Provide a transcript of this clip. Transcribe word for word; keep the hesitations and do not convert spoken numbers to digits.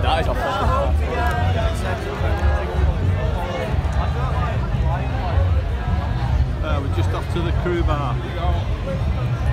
died off that. Uh, we're just off to the crew bar.